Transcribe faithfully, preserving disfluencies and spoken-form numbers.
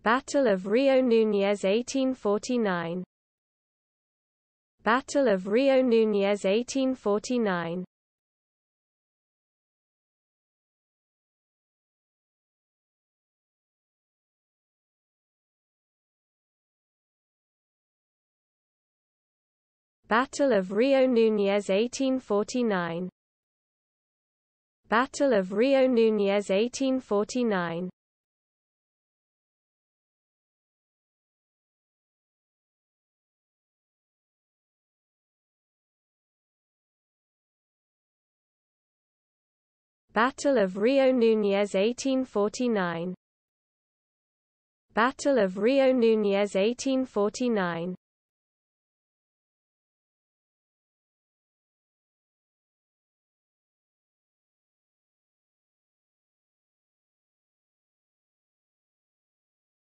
Battle of Rio Nunez eighteen forty-nine. Battle of Rio Nunez eighteen forty-nine. Battle of Rio Nunez eighteen forty-nine. Battle of Rio Nunez eighteen forty-nine. Battle of Rio Nunez eighteen forty-nine. Battle of Rio Nunez eighteen forty-nine.